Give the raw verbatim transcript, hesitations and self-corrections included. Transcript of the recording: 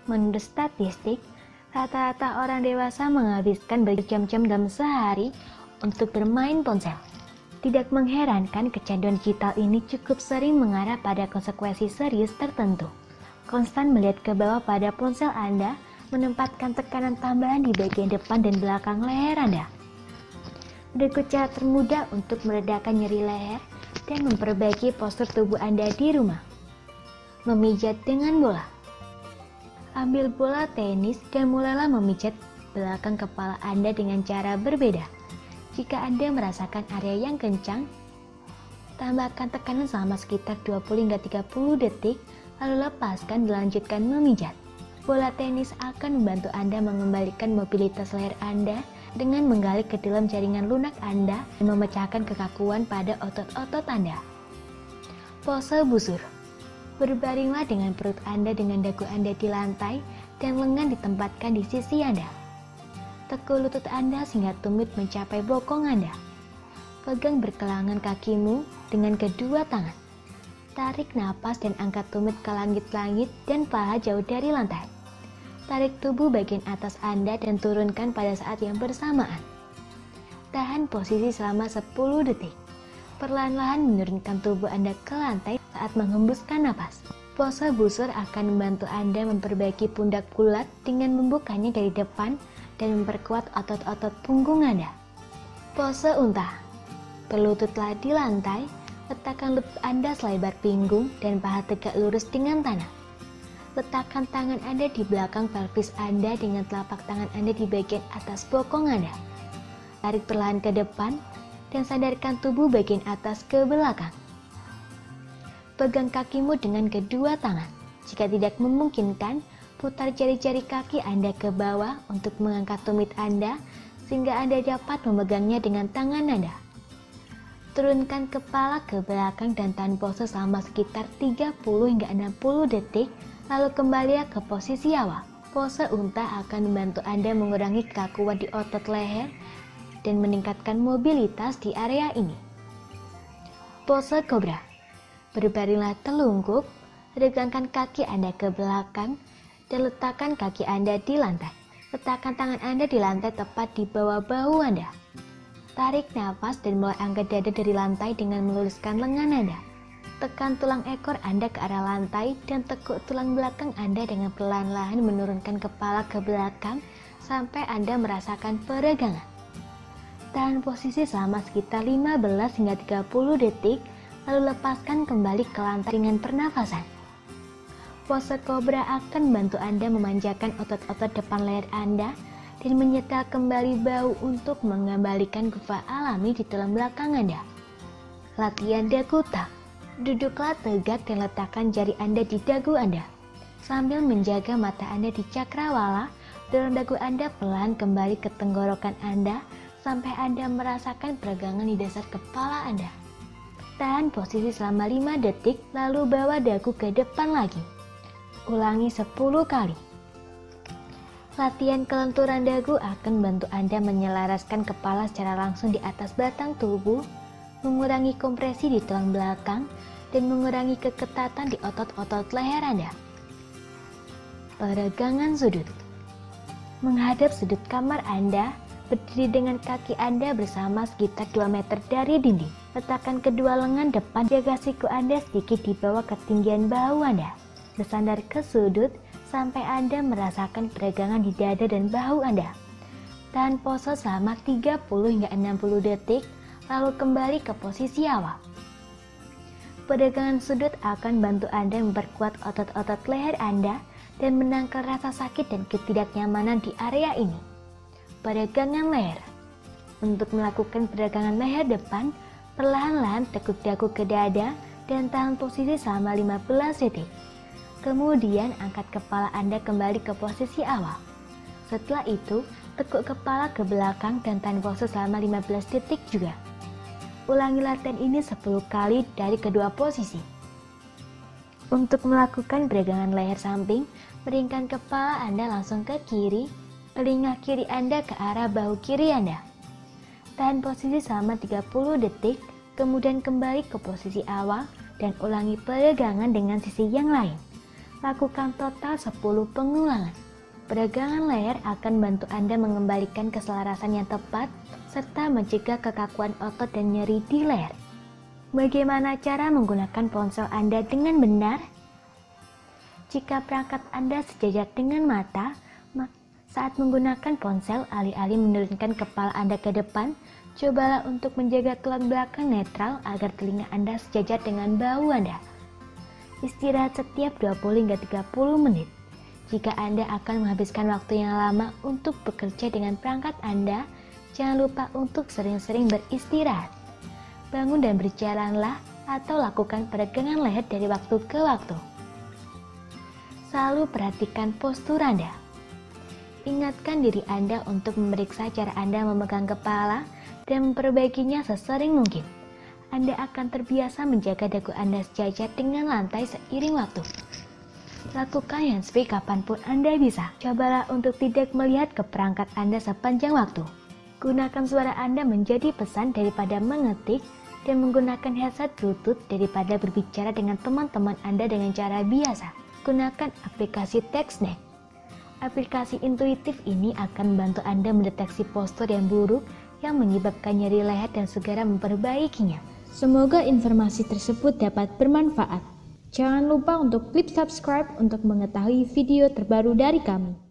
Menurut statistik, rata-rata orang dewasa menghabiskan berjam-jam dalam sehari untuk bermain ponsel. Tidak mengherankan kecanduan digital ini cukup sering mengarah pada konsekuensi serius tertentu. Konstan melihat ke bawah pada ponsel Anda menempatkan tekanan tambahan di bagian depan dan belakang leher Anda. Berikut cara termudah untuk meredakan nyeri leher dan memperbaiki postur tubuh Anda di rumah. Memijat dengan bola. Ambil bola tenis dan mulailah memijat belakang kepala Anda dengan cara berbeda. Jika Anda merasakan area yang kencang, tambahkan tekanan selama sekitar dua puluh hingga tiga puluh detik, lalu lepaskan dan lanjutkan memijat. Bola tenis akan membantu Anda mengembalikan mobilitas leher Anda dengan menggali ke dalam jaringan lunak Anda dan memecahkan kekakuan pada otot-otot Anda. Pose busur. Berbaringlah dengan perut Anda dengan dagu Anda di lantai dan lengan ditempatkan di sisi Anda. Tekuk lutut Anda sehingga tumit mencapai bokong Anda. Pegang berkelangan kakimu dengan kedua tangan. Tarik napas dan angkat tumit ke langit-langit dan paha jauh dari lantai. Tarik tubuh bagian atas Anda dan turunkan pada saat yang bersamaan. Tahan posisi selama sepuluh detik. Perlahan-lahan menurunkan tubuh Anda ke lantai saat menghembuskan napas. Pose busur akan membantu Anda memperbaiki pundak bulat dengan membukanya dari depan dan memperkuat otot-otot punggung Anda. Pose unta. Berlututlah di lantai, letakkan lutut Anda selebar pinggung dan paha tegak lurus dengan tanah. Letakkan tangan Anda di belakang pelvis Anda dengan telapak tangan Anda di bagian atas bokong Anda. Tarik perlahan ke depan dan sandarkan tubuh bagian atas ke belakang. Pegang kakimu dengan kedua tangan. Jika tidak memungkinkan, putar jari-jari kaki Anda ke bawah untuk mengangkat tumit Anda sehingga Anda dapat memegangnya dengan tangan Anda. Turunkan kepala ke belakang dan tahan pose selama sekitar tiga puluh hingga enam puluh detik, lalu kembali ke posisi awal. Pose unta akan membantu Anda mengurangi kekakuan di otot leher dan meningkatkan mobilitas di area ini. Pose kobra. Berbaringlah telungkup, regangkan kaki Anda ke belakang, dan letakkan kaki Anda di lantai. Letakkan tangan Anda di lantai tepat di bawah bahu Anda. Tarik nafas dan mulai angkat dada dari lantai dengan meluruskan lengan Anda. Tekan tulang ekor Anda ke arah lantai dan tekuk tulang belakang Anda dengan perlahan-lahan menurunkan kepala ke belakang sampai Anda merasakan peregangan. Tahan posisi selama sekitar lima belas hingga tiga puluh detik, lalu lepaskan kembali ke lantai dengan pernafasan. Pose kobra akan membantu Anda memanjakan otot-otot depan leher Anda dan menyetel kembali bahu untuk mengembalikan gufa alami di tulang belakang Anda. Latihan dagu tak. Duduklah tegak dan letakkan jari Anda di dagu Anda. Sambil menjaga mata Anda di cakrawala, dorong dagu Anda pelan kembali ke tenggorokan Anda sampai Anda merasakan peregangan di dasar kepala Anda. Tahan posisi selama lima detik, lalu bawa dagu ke depan lagi. Ulangi sepuluh kali. Latihan kelenturan dagu akan membantu Anda menyelaraskan kepala secara langsung di atas batang tubuh, mengurangi kompresi di tulang belakang, dan mengurangi keketatan di otot-otot leher Anda. Peregangan sudut. Menghadap sudut kamar Anda, berdiri dengan kaki Anda bersama sekitar dua meter dari dinding. Letakkan kedua lengan depan, jaga siku Anda sedikit di bawah ketinggian bahu Anda. Bersandar ke sudut sampai Anda merasakan peregangan di dada dan bahu Anda. Tahan pose selama tiga puluh hingga enam puluh detik, lalu kembali ke posisi awal. Peregangan sudut akan bantu Anda memperkuat otot-otot leher Anda dan menangkal rasa sakit dan ketidaknyamanan di area ini. Peregangan leher. Untuk melakukan peregangan leher depan, perlahan-lahan tekuk dagu ke dada dan tahan posisi selama lima belas detik. Kemudian angkat kepala Anda kembali ke posisi awal. Setelah itu, tekuk kepala ke belakang dan tahan pose selama lima belas detik juga. Ulangi latihan ini sepuluh kali dari kedua posisi. Untuk melakukan peregangan leher samping, miringkan kepala Anda langsung ke kiri, telinga kiri Anda ke arah bahu kiri Anda. Tahan posisi selama tiga puluh detik, kemudian kembali ke posisi awal dan ulangi peregangan dengan sisi yang lain. Lakukan total sepuluh pengulangan. Peregangan leher akan bantu Anda mengembalikan keselarasan yang tepat serta mencegah kekakuan otot dan nyeri di leher. Bagaimana cara menggunakan ponsel Anda dengan benar? Jika perangkat Anda sejajar dengan mata, saat menggunakan ponsel, alih-alih menurunkan kepala Anda ke depan, cobalah untuk menjaga tulang belakang netral agar telinga Anda sejajar dengan bahu Anda. Istirahat setiap dua puluh hingga tiga puluh menit. Jika Anda akan menghabiskan waktu yang lama untuk bekerja dengan perangkat Anda, jangan lupa untuk sering-sering beristirahat. Bangun dan berjalanlah atau lakukan peregangan leher dari waktu ke waktu. Selalu perhatikan postur Anda. Ingatkan diri Anda untuk memeriksa cara Anda memegang kepala dan memperbaikinya sesering mungkin. Anda akan terbiasa menjaga dagu Anda sejajar dengan lantai seiring waktu. Lakukan handsfree kapanpun Anda bisa. Cobalah untuk tidak melihat ke perangkat Anda sepanjang waktu. Gunakan suara Anda menjadi pesan daripada mengetik dan menggunakan headset Bluetooth daripada berbicara dengan teman-teman Anda dengan cara biasa. Gunakan aplikasi TextNet. Aplikasi intuitif ini akan membantu Anda mendeteksi postur yang buruk yang menyebabkan nyeri leher dan segera memperbaikinya. Semoga informasi tersebut dapat bermanfaat. Jangan lupa untuk klik subscribe untuk mengetahui video terbaru dari kami.